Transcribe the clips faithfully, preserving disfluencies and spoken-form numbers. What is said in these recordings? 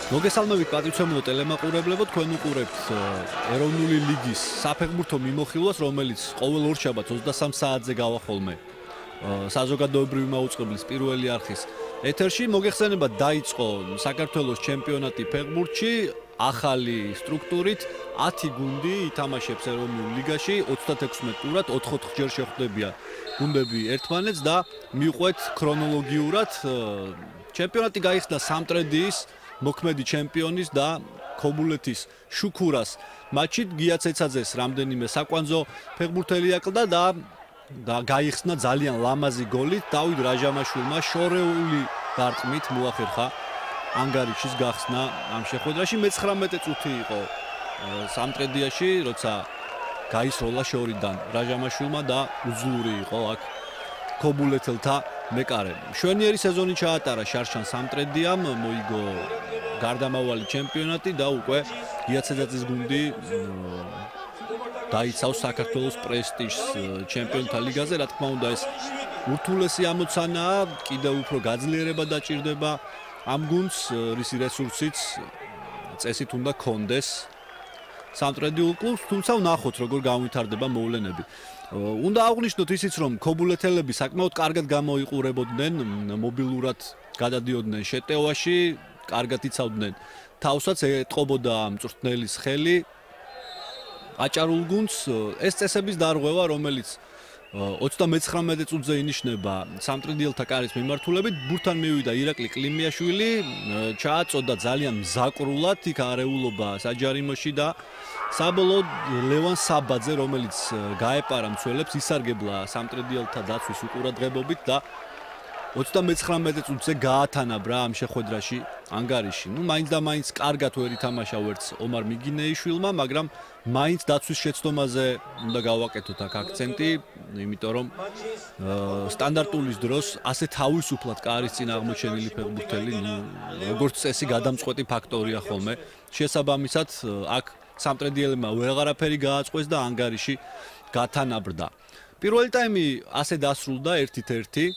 მოგესალმებით პატრიციო ტელემაყურებლებო, თქვენ უყურებთ ეროვნული ლიგის საფეხბურთო მიმოხილვას, რომელიც ყოველ ორშაბათს ოცდასამ საათზე გავახოლმე საზოგადოებრივი მაუწყებლის პირველი არხის ეთერში. მოგეხსენებათ, დაიწყო საქართველოს ჩემპიონატი ფეხბურთში ახალი სტრუქტურით, ათი გუნდი ითამაშებს ეროვნულ ლიგაში, ოცდათექვსმეტ ტურად, ოთხ-ოთხ ჯერ შეხვდებიან გუნდები ერთმანეთს და მივყვეთ ქრონოლოგიურად. ჩემპიონატი გაიხსნა სამტრედიის მოქმედი ჩემპიონის და ქობულეთის შუქურას მატჩით. გია ცეცაძეს რამდენიმე საკვანძო ფეხბურთელი აკლდა და და გაიხსნა ძალიან ლამაზი გოლით. დავით რაჟამაშვილმა შორეული დარტყმით მოახერხა ანგარიშის გახსნა ამ შეხვედრაში. მეცხრამეტე წუთი იყო სამტრედიაში, როცა გაისროლა შორიდან რაჟამაშვილმა და უძლური იყო აქ ქობულეთელთა მეკარე. მშვენიერი სეზონი ჩაატარა შარშან სამტრედიამ, მოიგო გარდამავალი ჩემპიონატი და უკვე გია ცეცაძის გუნდი დაიცავს საქართველოს პრესტიჟს ჩემპიონთა ლიგაზე. რა თქმა უნდა, ეს ურთულესი ამოცანაა, კიდევ უფრო გაძლიერება დაჭირდება ამ გუნდს, რისი რესურსიც წესით უნდა კონდეს სამტრედიულ კლუბს, თუმცა ვნახოთ როგორ განვითარდება მოვლენები. უნდა აღვნიშნოთ ისიც, რომ ქობულეთელები საკმაოდ კარგად გამოიყურებოდნენ, მობილურად გადადიოდნენ შეტევაში, კარგად იცავდნენ თავსაც, ეტყობოდა მწვრთნელის ხელი აჭარულ გუნდს. ეს წესების დარღვევა, რომელიც ოცდამეცხრამეტე წუთზე ინიშნება სამტრედიელთა კარის მიმართულებით, ბურთთან მივიდა ირაკლი კლიმიაშვილი, ჩააწოდა ძალიან მზაკრულად იქ არეულობა საჯარიმოში და საბოლოოდ ლევან საბაძე, რომელიც გაეპარა მცველებს, ისარგებლა სამტრედიელთა დაცვის უყურადღებობით და ოცდამეცხრამეტე წუთზე გაათანაბრა ამ შეხვედრაში ანგარიში. ნუ მაინც და მაინც კარგად ვერ ითამაშა ვერც ომარ მიგინეიშვილმა, მაგრამ მაინც დაცვის შეცდომაზე უნდა გავაკეთოთ აქ აქცენტი, იმიტომ რომ სტანდარტულის დროს ასე თავისუფლად კარის წინ აღმოჩენილი ფეხბურთელი, ნუ როგორც წესი გადამწყვეტი ფაქტორია ხოლმე. შესაბამისად, აქ სამტრედიელებმა ვეღარაფერი გააწყვეს და ანგარიში გათანაბრდა. პირველი ტაიმი ასე დასრულდა ერთით ერთი.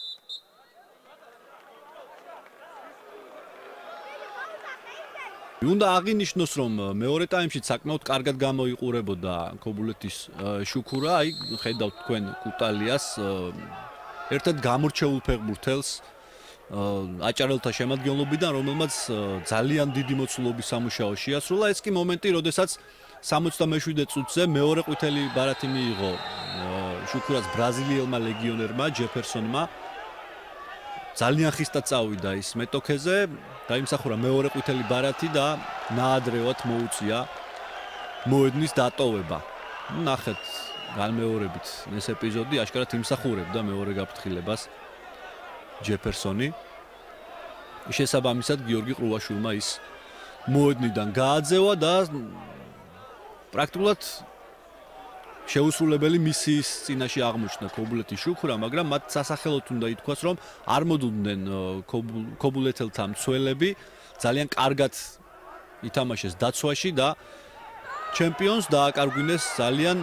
უნდა აღინიშნოს, რომ მეორე ტაიმში საკმაოდ კარგად გამოიყურებოდა ქობულეთის შუქურა. აი, ხედავთ თქვენ კუტალიას, ერთად გამორჩეულ ფეხბურთელს აჭარელთა შემადგენლობიდან, რომელმაც ძალიან დიდი მოცულობის სამუშაო შეასრულა. ეს კი მომენტი, როდესაც სამოცდამეშვიდე წუთზე მეორე ყვითელი ბარათი მიიღო შუქურას ბრაზილიელმა ლეგიონერმა ჯეფერსონმა. ძალიან ხისტად წავიდა ის მეტოქეზე, დაიმსახურა მეორე ყვითელი ბარათი და ნაადრევად მოუწია მოედნის დატოვება. ნახეთ განმეორებით ეს ეპიზოდი, აშკარად იმსახურებდა მეორე გაფრთხილებას ჯეფერსონი. შესაბამისად, გიორგი ყრუაშვილმა ის მოედნიდან გააძევა და პრაქტიკულად შეუსრულებელი მისიის წინაშე აღმოჩნდა ქობულეთის შუქურა, მაგრამ მათ სასახელოდ უნდა ითქვას, რომ არ მოდუდნენ ქობულეთელთა მცველები, ძალიან კარგად ითამაშეს დაცვაში და ჩემპიონს დააკარგვინეს ძალიან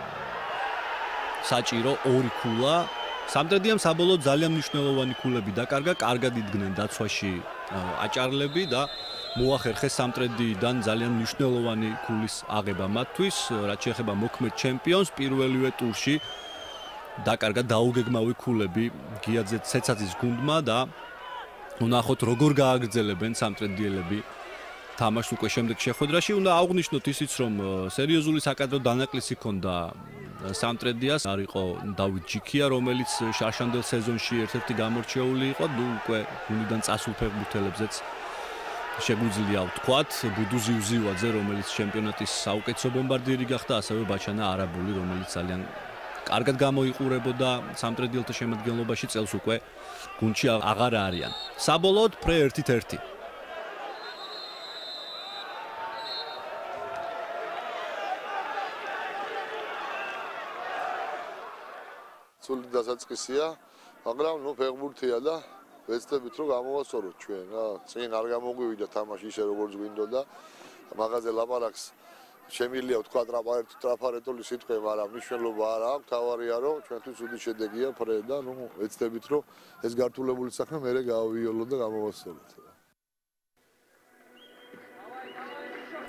საჭირო ორი ქულა. სამტრედიამ საბოლოოდ ძალიან მნიშვნელოვანი ქულები დაკარგა, კარგად იდგნენ დაცვაში აჭარლები და მოახერხეს სამტრედიიდან ძალიან მნიშვნელოვანი ქულის აღება მათთვის, რაც შეეხება მოქმედ ჩემპიონს. პირველივე ტურში დაკარგა დაუგეგმავი ქულები გია ცეცაძის გუნდმა და ვნახოთ როგორ გააგრძელებენ სამტრედიელები თამაშს უკვე შემდეგ შეხვედრაში. უნდა აღვნიშნოთ ისიც, რომ სერიოზული საკადრო დანაკლისი ჰქონდა სამტრედიას. არ იყო დავით ჯიქია, რომელიც შარშანდელ სეზონში ერთ-ერთი გამორჩეული იყო, ნუ უკვე გუნდიდან წასულ ფეხბურთელებზეც შეგვიძლია ვთქვათ, ბუდუ ზივზივაძე, რომელიც ჩემპიონატის საუკეთესო ბომბარდიერი გახდა, ასევე ბაჩანა არაბული, რომელიც ძალიან კარგად გამოიყურებოდა სამტრედიელთა შემადგენლობაში, წელს უკვე გუნდში აღარ არიან. საბოლოოდ ფრე ერთით ერთი. სული დასაწყისია, მაგრამ ნუ ფეხბურთია და ვეცდებით რომ გამოვასწოროთ ჩვენ რა. წინ არ გამოგვივიდა თამაში ისე როგორც გვინდოდა. მაღაზე ლაპარაკს შემიძლია ვთქვა ტრაფარეტული სიტყვა, მაგრამ მნიშვნელობა არ აქვს. თავარია რომ ჩვენთვის უდი შედეგია ფრე და ნუ ვეცდებით რომ ეს გართულებული საქმე მერე გავავიოლოთ და გამოვასწოროთ.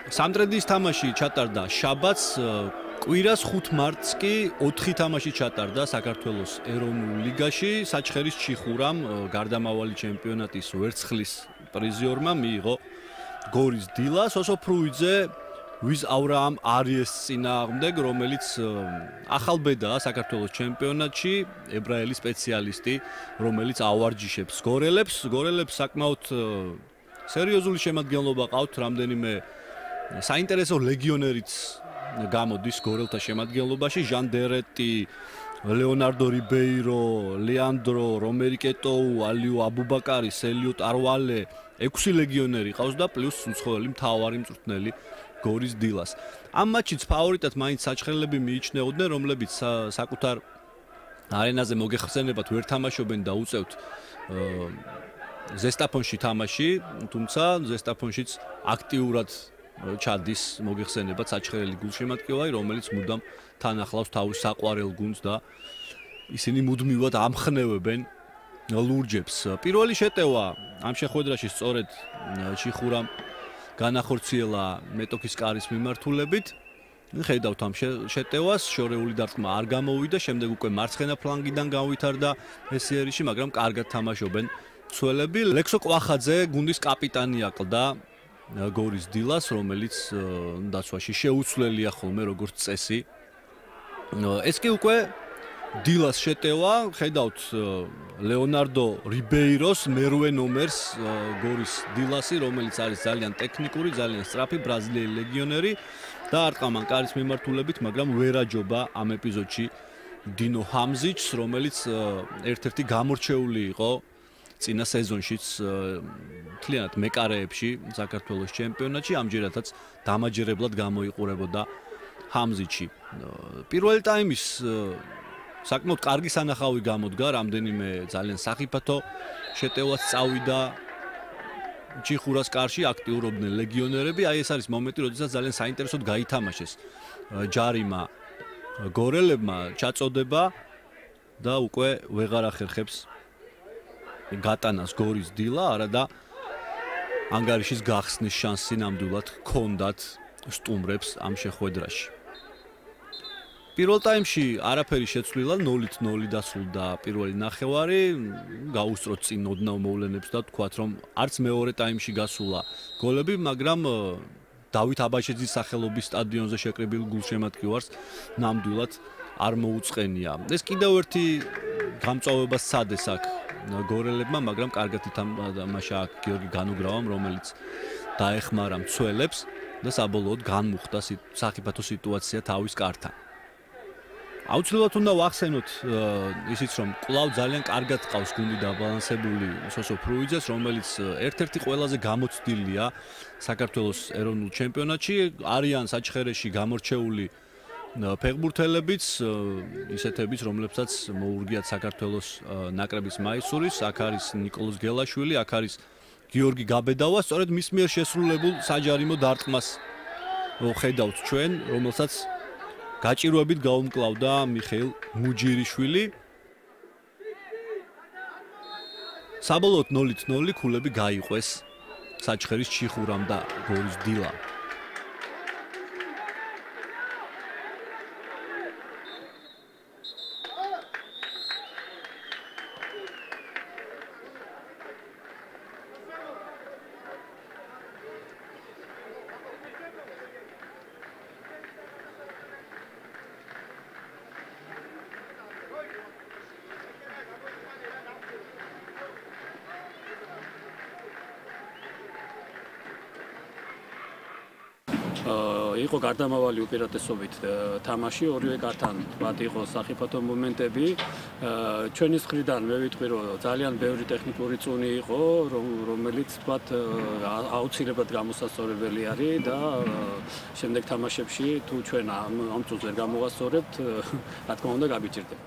სამტრედის თამაში ჩატარდა შაბათს, კვირას ხუთ მარტს კი ოთხი თამაში ჩატარდა საქართველოს ეროვნულ ლიგაში. საჩხერის ჩიხურამ გარდამავალი ჩემპიონატის ვერცხლის პრიზიორმა მიიღო გორის დილა. სოსო ფრუიძე ვიზ ავრაამ არიეს წინააღმდეგ, რომელიც ახალბედაა საქართველოს ჩემპიონატში, ებრაელი სპეციალისტი, რომელიც ავარჯიშებს გორელებს. გორელებს საკმაოდ სერიოზული შემადგენლობა ყავთ, რამდენიმე საინტერესო ლეგიონერიც გამოდის გორელთა შემადგენლობაში. ჟან დერეტი, ლეონარდო რიბეირო, ლეანდრო რომერიკეტოუ, ალიო აბუბაკარი, სელიო ტარვალე, ექვსი ლეგიონერი ყავს და პლუს უცხოელი მთავარი მწვრთნელი გორის დილას. ამ მატჩიც ფავორიტად მაინც საჩხერლები მიიჩნეოდნენ, რომლებიც საკუთარ არენაზე მოგეხსენებათ ვერ თამაშობენ და უწევთ ზესტაფონში თამაში, თუმცა ზესტაფონშიც აქტიურად ჩადის მოგეხსენებათ საჩხერელი გულშემატკივარი, რომელიც მუდამ თან ახლავს თავის საყვარელ გუნდს და ისინი მუდმივად ამხნევებენ ლურჯებს. პირველი შეტევა ამ შეხვედრაში სწორედ ჩიხურამ განახორციელა მეტოქის კარის მიმართულებით. ხედავთ ამ შეტევას, შორეული დარტყმა არ გამოვიდა, შემდეგ უკვე მარცხენა ფლანგიდან განვითარდა ესიერიში, მაგრამ კარგად თამაშობენ მცველები. ლექსო კვახაძე გუნდის კაპიტანი აკლდა გორის დილას, რომელიც დაცვაში შეუცვლელია ხოლმე როგორც წესი. ეს კი უკვე დილას შეტევა, ხედავთ ლეონარდო რიბეიროს მერვე ნომერს გორის დილასი, რომელიც არის ძალიან ტექნიკური, ძალიან სწრაფი ბრაზილიელი ლეგიონერი და არტყამან კარის მიმართულებით, მაგრამ ვერაჯობა ამ ეპიზოდში დინო ჰამზიჩს, რომელიც ერთ-ერთი გამორჩეული იყო წინა სეზონშიც მთლიანად მეკარეებში საქართველოს ჩემპიონატში, ამჯერადაც დამაჯერებლად გამოიყურებოდა ჰამზიჩი. პირველი ტაიმის საკმაოდ კარგი სანახავი გამოდგა, რამდენიმე ძალიან სახიფათო შეტევაც წავიდა ჩიხურას კარში, აქტიურობდნენ ლეგიონერები. აი ეს არის მომენტი, როდესაც ძალიან საინტერესოდ გაითამაშეს ჯარიმა გორელებმა ჩაწოდება და უკვე ვეღარ ახერხებს გატანას გორის დილა, არა და ანგარიშის გახსნის შანსი ნამდვილად ჰქონდათ სტუმრებს ამ შეხვედრაში. პირველ ტაიმში არაფერი შეცვლილა, ნოლით ნოლი დასრულდა პირველი ნახევარი, გაუსწროთ წინ ოდნავ მოვლენებს და თქვათ, რომ არც მეორე ტაიმში გასულა გოლები, მაგრამ დავით აბაშიძის სახელობის სტადიონზე შეკრებილ გულშემატკივარს ნამდვილად არ მოუწყენია. ეს კიდევ ერთი გამწვავება სცადეს აქ გორელებმა, მაგრამ კარგად ითამაშა აქ გიორგი განუგრავამ, რომელიც დაეხმარა მცველებს და საბოლოოდ განმუხტა სახიფათო სიტუაცია თავის კართან. აუცილებლად უნდა ვახსენოთ ისიც, რომ კვლავ ძალიან კარგად ყავს გუნდი დაბალანსებული სოსო ფრუიძეს, რომელიც ერთ-ერთი ყველაზე გამოცდილია საქართველოს ეროვნულ ჩემპიონატში. არიან საჩხერეში გამორჩეული ფეხბურთელებიც, ისეთებიც, რომლებსაც მოურგიათ საქართველოს ნაკრების მაისურის, აქ არის ნიკოლოზ გელაშვილი, აქ არის გიორგი გაბედავა, სწორედ მის მიერ შესრულებულ საჯარიმო დარტყმას ხედავთ ჩვენ, რომელსაც გაჭირვებით გაუმკლავდა მიხეილ მუჯირიშვილი. საბოლოოდ ნოლით ნოლი ქულები გაიყვეს საჩხერის ჩიხურამ და გორის დილამ. იყო გარდამავალი უპირატესობით თამაში, ორივე კართან ვთქვათ, იყო სახიფათო მომენტები. ჩვენის მხრიდან მე ვიტყვი, რომ ძალიან ბევრი ტექნიკური წუნი იყო, რომელიც ვთქვათ აუცილებლად გამოსასწორებელი არის და შემდეგ თამაშებში თუ ჩვენ ამ წუთს ვერ გამოვასწორებთ, რა თქმა უნდა გაბიჭირდება.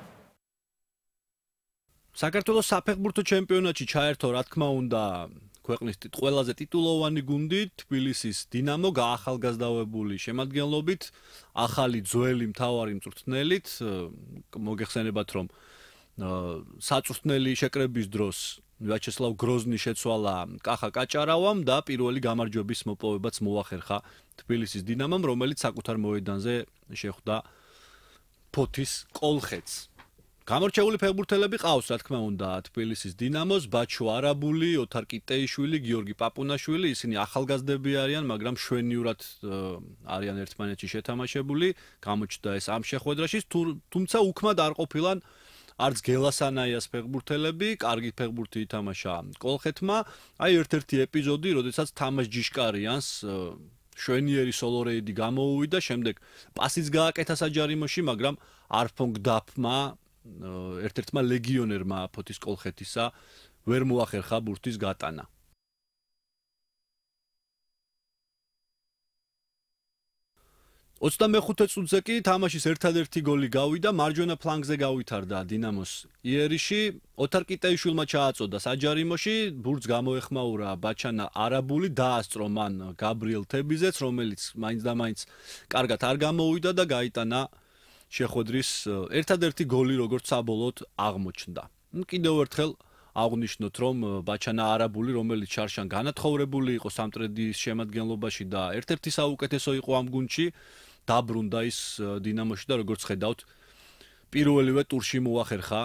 საქართველოს საფეხბურთო ჩემპიონატში ჩაერთო, რა თქმა უნდა, ქვეყნის ყველაზე ტიტულოვანი გუნდი თბილისის დინამო გაახალგაზრდავებული შემადგენლობით, ახალი ძველი მთავარი მწვრთნელით, მოგეხსენებათ რომ საწვრთნელი შეკრების დროს ვიაჩესლავ გროზნი შეცვალა კახა კაჭარავამ და პირველი გამარჯვების მოპოვებაც მოახერხა თბილისის დინამომ, რომელიც საკუთარ მოედანზე შეხვდა ფოთის კოლხეთს. გამორჩეული ფეხბურთელები ყავს, რა თქმა უნდა, თბილისის დინამოს, ბაჩო არაბული, ოთარ კიტეიშვილი, გიორგი პაპუნაშვილი, ისინი ახალგაზრდები არიან, მაგრამ შვენიურად არიან ერთმანეთში შეთამაშებული, გამოჩნდა ეს ამ შეხვედრაში, თუმცა უქმად არ ყოფილან არც გელასანაიას ფეხბურთელები, კარგი ფეხბურთი ითამაშა კოლხეთმა, აი ერთ-ერთი ეპიზოდი, როდესაც თამაშ ჯიშკარიანს შვენიერი სოლორეიდი გამოუვიდა, შემდეგ პასიც გააკეთა საჯარიმოში, მაგრამ არფონგ დაფმა ერთ-ერთმა ლეგიონერმა ფოთის კოლხეთისა ვერ მოახერხა ბურთის გატანა. ოცდამეხუთე წუთზე კი თამაშის ერთადერთი გოლი გავიდა, მარჯვენა ფლანგზე გავითარდა დინამოს იერიში, ოთარ კიტეიშვილმა ჩააწოდა საჯარიმოში, ბურთს გამოეხმაურა ბაჩანა არაბული, დაასწრო მან გაბრიელ თებიზეც, რომელიც მაინც და მაინც კარგად არ გამოუვიდა და გაიტანა შეხვედრის ერთადერთი გოლი, როგორც საბოლოოდ აღმოჩნდა. კიდევ ერთხელ აღვნიშნოთ, რომ ბაჩანა არაბული, რომელიც შარშან განათხოვრებული იყო სამტრედიის შემადგენლობაში და ერთ-ერთი საუკეთესო იყო ამ გუნდში, დაბრუნდა ის დინამოში და როგორც ხედავთ, პირველივე ტურში მოახერხა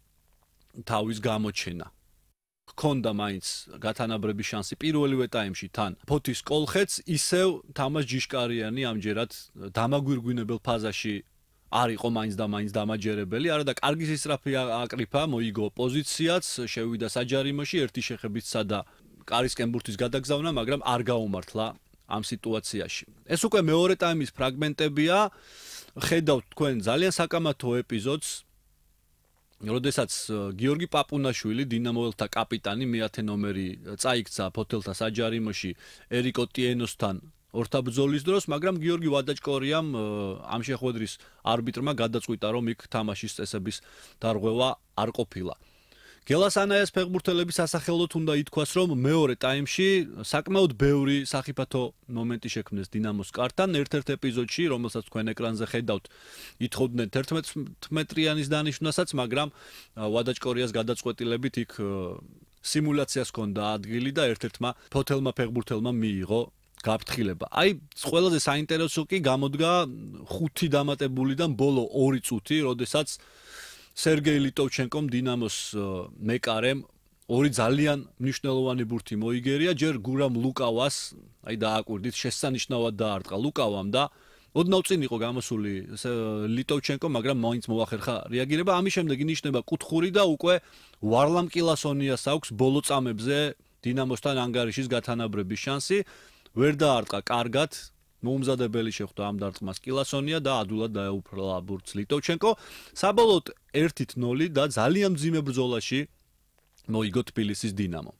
თავის გამოჩენა. ჰქონდა მაინც გათანაბრების შანსი პირველივე ტაიმში თან ფოთის კოლხეთს, ისევ თამაშ ჯიშკარიანი ამჯერად დამაგვირგვინებელ ფაზაში არ იყო მაინც და მაინც დამაჯერებელი, არა და კარგი სისწრაფე აკრიფა, მოიგო პოზიციაც, შევიდა საჯარიმოში, ერთი შეხებით სადა კარისკენ ბურთის გადაგზავნა, მაგრამ არ გაუმართლა ამ სიტუაციაში. ეს უკვე მეორე ტაიმის ფრაგმენტებია, ხედავთ თქვენ ძალიან საკამათო ეპიზოდს, როდესაც გიორგი პაპუნაშვილი, დინამოელთა კაპიტანი, მეათე ნომერი წაიქცა ფოთელთა საჯარიმოში ერიკო ტიენოსთან ორთაბრძოლის დროს, მაგრამ გიორგი ვადაჭკორიამ ამ შეხვედრის არბიტრმა გადაწყვიტა, რომ იქ თამაშის წესების დარღვევა არ ყოფილა. გელასანაიას ფეხბურთელების სასახელოდ უნდა ითქვას, რომ მეორე ტაიმში საკმაოდ ბევრი სახიფათო მომენტი შექმნეს დინამოს კართან, ერთ-ერთ ეპიზოდში, რომელსაც თქვენ ეკრანზე ხედავთ, ითხოვდნენ თერთმეტ-მეტრიანის დანიშვნასაც, მაგრამ ვადაჭკორიას გადაწყვეტილებით იქ სიმულაციას ჰქონდა ადგილი და ერთ-ერთმა ფოთელმა ფეხბურთელმა მიიღო გაფრთხილება. აი, ყველაზე საინტერესო კი გამოდგა ხუთი დამატებულიდან ბოლო ორი წუთი, როდესაც სერგეი ლიტოვჩენკომ დინამოს მეკარემ ორი ძალიან მნიშვნელოვანი ბურთი მოიგერია, ჯერ გურამ ლუკავას, აი დააკვირდით, შესანიშნავად დაარტყა ლუკავამ და ოდნავ წინ იყო გამოსული ლიტოვჩენკო, მაგრამ მაინც მოახერხა რეაგირება. ამის შემდეგ ინიშნება კუთხური და უკვე ვარლამ კილასონიას აქვს ბოლო წამებზე დინამოსთან ანგარიშის გათანაბრების შანსი. ვერ დაარტყა კარგად, მოუმზადებელი შეხვდა ამ დარტყმას კილასონია და ადულად დაეუფლა ბურთს ლიტოვჩენკო. საბოლოოდ ერთით ნოლი და ძალიან მძიმე ბრძოლაში მოიგო თბილისის დინამო.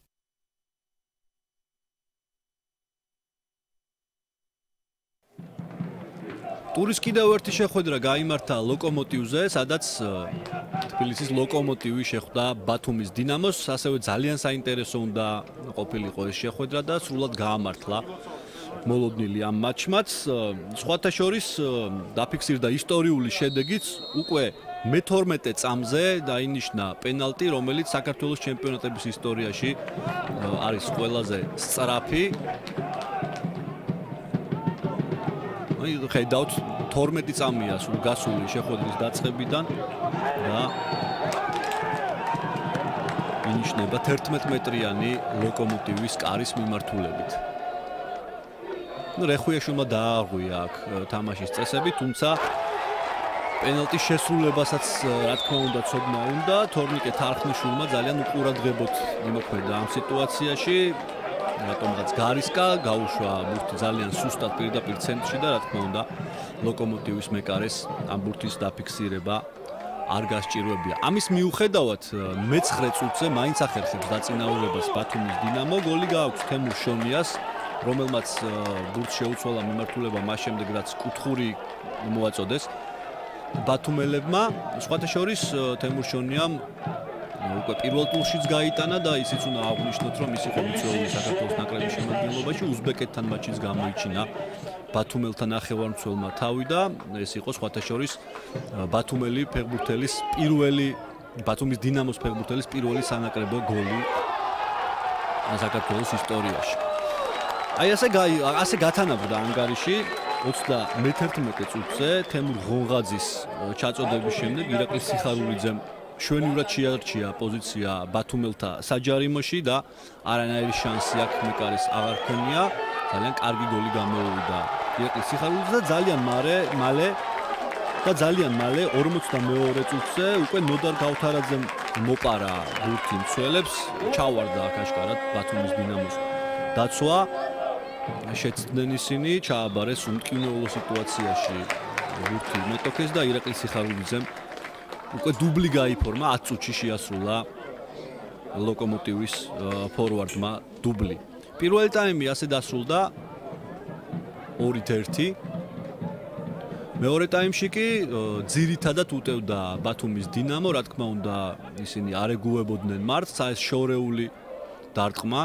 ტურის კიდევ ერთი შეხვედრა გაიმართა ლოკომოტივზე, სადაც თბილისის ლოკომოტივი შეხვდა ბათუმის დინამოს, ასევე ძალიან საინტერესო უნდა ყოფილიყო ეს შეხვედრა და სრულად გაამართლა მოლოდნილი ამ მატჩმაც. სხვათა შორის დაფიქსირდა ისტორიული შედეგიც, უკვე მეთორმეტე წამზე დაინიშნა პენალტი, რომელიც საქართველოს ჩემპიონატების ისტორიაში არის ყველაზე სწრაფი. აი, ხედავთ, თორმეტი წამია სულ გასული შეხვედრის დაწყებიდან და ინიშნება თერთმეტ-მეტრიანი ლოკომოტივის კარის მიმართულებით. ნუ რეხვიაშვილმა დააღვია აქ თამაშის წესები, თუმცა პენალტის შესრულებასაც რა თქმა უნდა ცოდნა უნდა, თორნიკე თარხნიშვილმა ძალიან უყურადღებოდ იმოქმედა ამ სიტუაციაში. რატომღაც გარისკა გაუშვა ბურთი ძალიან სუსტად პირდაპირ ცენტრში და რა თქმა უნდა ლოკომოტივის მეკარეს ამ ბურთის დაფიქსირება არ გასჭირვებია. ამის მიუხედავად მეცხრე წუთზე მაინც ახერხებს დაწინაურებას ბათუმის დინამო, გოლი გააქვს თემურ შონიას, რომელმაც ბურთს შეუცვალა მიმართულება მას შემდეგ რაც კუთხური მოაწოდეს ბათუმელებმა. სხვათა შორის თემურ შონიამ უკვე პირველ ტურშიც გაიტანა და ისიც უნდა აღვნიშნოთ, რომ ის იყო მიწვეული საქართველოს ნაკრების შემადგენლობაში, უზბეკეთთან მატჩიც გამოიჩინა ბათუმელთან ნახევარმცველმა თავი და ეს იყო სხვათა შორის ბათუმელი ფეხბურთელის პირველი ბათუმის დინამოს ფეხბურთელის პირველი სანაკრებო გოლი საქართველოს ისტორიაში. აი ასე ასე გათანაბრდა ანგარიში ოცდამეთერთმეტე წუთზე თემურ ღონღაძის ჩაწოდების შემდეგ ირაკლი სიხარულიძემ შვენივრად შეარჩია პოზიცია ბათუმელთა საჯარიმოში და არანაირი შანსი აქ მეკარის აღარ ქონია. ძალიან კარგი გოლი გამოვიდა ირაკლი სიხარულიძე და ძალიან მალე მალე და ძალიან მალე ორმოცდამეორე წუთზე უკვე ნოდარ გავთარაძემ მოპარა ბურთი მცველებს, ჩავარდა აქ აშკარად ბათუმის დინამოს დაცვა. შეცდნენ ისინი, ჩააბარეს უმტკივნეულო სიტუაციაში ბურთი მეტოქეს და ირაკლი სიხარულიძემ უკვე დუბლი გაიფორმა, ათ წუთში შეასრულა ლოკომოტივის ფორვარდმა დუბლი. პირველი ტაიმი ასე დასრულდა ორით ერთი. მეორე ტაიმში კი ძირითადად უტევდა ბათუმის დინამო, რა თქმა უნდა, ისინი არ ეგუებოდნენ მარტს, ეს შორეული დარტყმა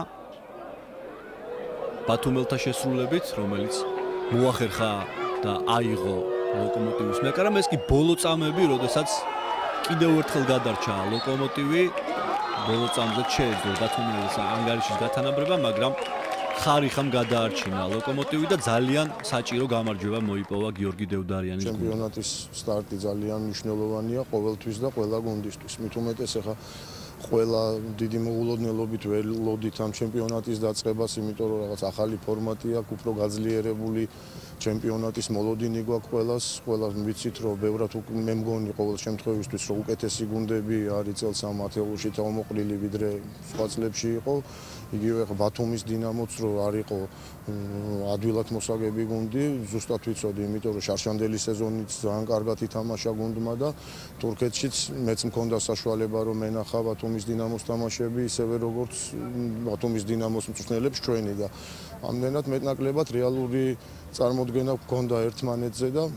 ბათუმელთა შესრულებით, რომელიც მოახერხა და აიღო ლოკომოტივის მეკარამ. ეს კი ბოლო წამები, როდესაც კიდევ ერთხელ გადარჩა ლოკომოტივი, ბოლო წამზე შეეძლო ბათუმელის ანგარიშის გათანაბრება, მაგრამ ხარიხამ გადაარჩინა ლოკომოტივი და ძალიან საჭირო გამარჯვება მოიპოვა გიორგი დევდარიანის გუნდს. ჩემპიონატის სტარტი ძალიან მნიშვნელოვანია ყოველთვის და ყველა გუნდისთვის. მით უმეტეს ახლა ყველა დიდი მოულოდნელობით ველოდით ამ ჩემპიონატის დაწყებას, იმიტომ რომ რაღაც ახალი ფორმატი აქვს, უფრო გაძლიერებული ჩემპიონატის მოლოდინი გვაქვს ყველას. ყველა ვიცით რომ ბევრად მე მგონი ყოველ შემთხვევისთვის რომ უკეთესი გუნდები არის წელს ამ ათეულში თავმოყრილი ვიდრე სხვა წლებში იყო. იგივე ბათუმის დინამოც რო არ იყო ადვილად მოსაგები გუნდი, ზუსტად ვიცოდი, იმიტომ რომ შარშანდელი სეზონიც ძალიან კარგად ითამაშა გუნდმა და თურქეთშიც მეც მქონდა საშუალება რომ მენახა ბათუმის დინამოს თამაშები, ისევე როგორც ბათუმის დინამოს მწვრთნელებს ჩვენი და ამდენად მეტნაკლებად რეალური წარმოდგენა გქონდა ერთმანეთზე და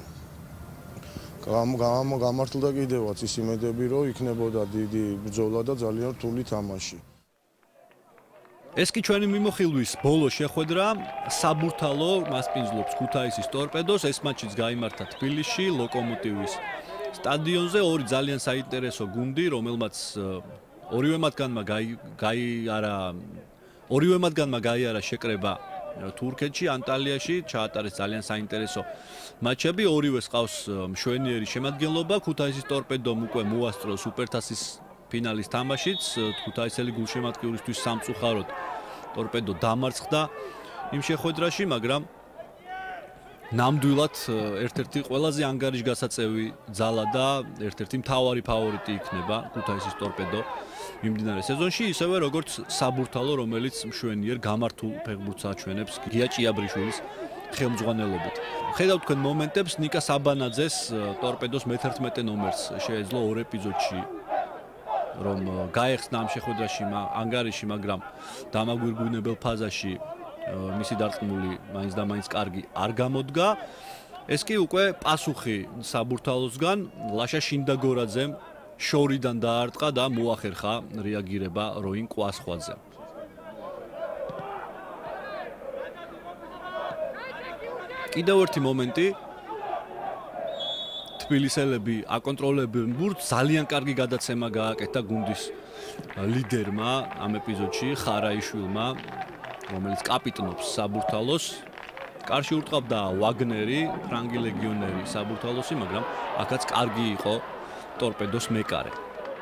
გამართლდა კიდევაც ის იმედები, რომ იქნებოდა დიდი ბრძოლა და ძალიან რთული თამაში. ეს კი ჩვენი მიმოხილვის ბოლო შეხვედრა საბურთალო მასპინძლობს ქუთაისის ტორპედოს. ეს მატჩიც გაიმართა თბილისში ლოკომოტივის სტადიონზე. ორი ძალიან საინტერესო გუნდი, რომელმაც ორივე მათგანმა გაიარა ორივე მათგანმა გაიარა შეკრება თურქეთში, ანტალიაში, ჩაატარეს ძალიან საინტერესო მატჩები. ორივეს ყავს მშვენიერი შემადგენლობა. ქუთაისის ტორპედომ უკვე მოასწრო სუპერთასის ფინალის თამაშიც, ქუთაისელი გულშემატკივრისთვის სამწუხაროდ ტორპედო დამარცხდა იმ შეხვედრაში, მაგრამ ნამდვილად ერთ-ერთი ყველაზე ანგარიშგასაწევი ძალა და ერთ-ერთი მთავარი ფავორიტი იქნება ქუთაისის ტორპედო მიმდინარე სეზონში, ისევე როგორც საბურთალო, რომელიც მშვენიერ გამართულ ფეხბურთს აჩვენებს გია ჭიაბრიშვილის ხელმძღვანელობით. ხედავთ თქვენ მომენტებს, ნიკა საბანაძეს ტორპედოს მეთერთმეტე ნომერს შეეძლო ორ ეპიზოდში რომ გაეხსნა ამ შეხვედრაში ანგარიში, მაგრამ დამაგვირგვინებელ ფაზაში მისი დარტყმული მაინც და მაინც კარგი არ გამოდგა. ეს კი უკვე პასუხი საბურთალოსგან ლაშა შინდაგორაძემ შორიდან დაარტყა და მოახერხა რეაგირება როინ კვასხვაძე. კიდევ ერთი მომენტი თბილისელები აკონტროლებენ ბურთს, ძალიან კარგი გადაცემა გააკეთა გუნდის ლიდერმა ამ ეპიზოდში ხარაიშვილმა, რომელიც კაპიტნობს საბურთალოს. კარში ურტყავდა ვაგნერი, ფრანგი ლეგიონერი საბურთალოსი, მაგრამ აქაც კარგი იყო ტორპედოს მეკარე.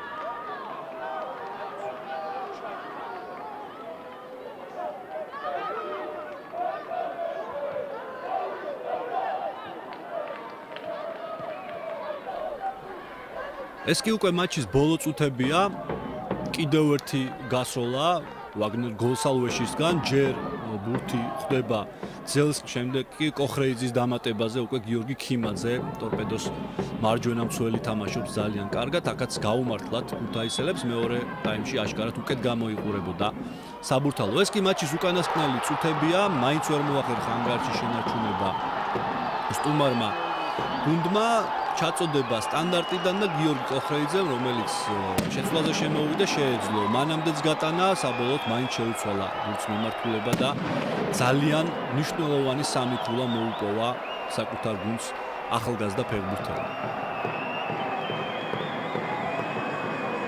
ეს კი უკვე მატჩის ბოლო წუთებია, კიდევ ერთი გასროლა ვაგნერ გოლსალვეშისგან, ჯერ ბურთი ხდება ძელს, შემდეგ კი კოხრეიძის დამატებაზე უკვე გიორგი ქიმაძე ტორპედოს მარჯვენა მცველი თამაშობს ძალიან კარგად, აქაც გაუმართლათ ქუთაისელებს, მეორე ტაიმში აშკარად უკეთ გამოიყურებოდა საბურთალო. ეს კი მატჩის უკანასკნელი წუთებია, მაინც ვერ მოახერხა ანგარიში შენარჩუნება სტუმარმა გუნდმა, ჩაწოდება სტანდარტიდან და გიორგი კოხრეიძემ, რომელიც შეცვლაზე შემოვიდა, შეეძლო მანამდეც გატანა, საბოლოოდ მაინც შეუცვალა ბურთს მიმართულება და ძალიან მნიშვნელოვანი სამი ქულა მოუპოვა საკუთარ გუნდს ახალგაზრდა ფეხბურთელმა.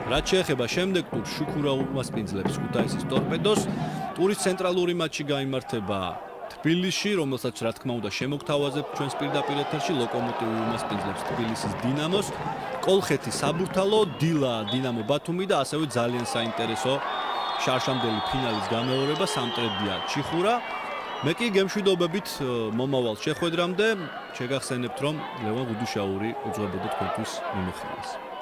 რაც შეეხება შემდეგ ტურს შუქურა უმასპინძლებს ქუთაისის ტორპედოს. ტურის ცენტრალური მატჩი გაიმართება თბილისში, რომელსაც რა თქმა უნდა შემოგთავაზებთ ჩვენს პირდაპირ ეთერში. ლოკომოტივი უმასპინძლებს თბილისის დინამოს. კოლხეთი საბურთალო, დილა დინამო ბათუმი და ასევე ძალიან საინტერესო შარშამდელი ფინალის გამეორება სამტრედია ჩიხურა. მე კი გემშვიდობებით მომავალ შეხვედრამდე შეგახსენებთ რომ ლევან გუდუშაური უძღვებოდა თქვენთვის მიმოხილვას.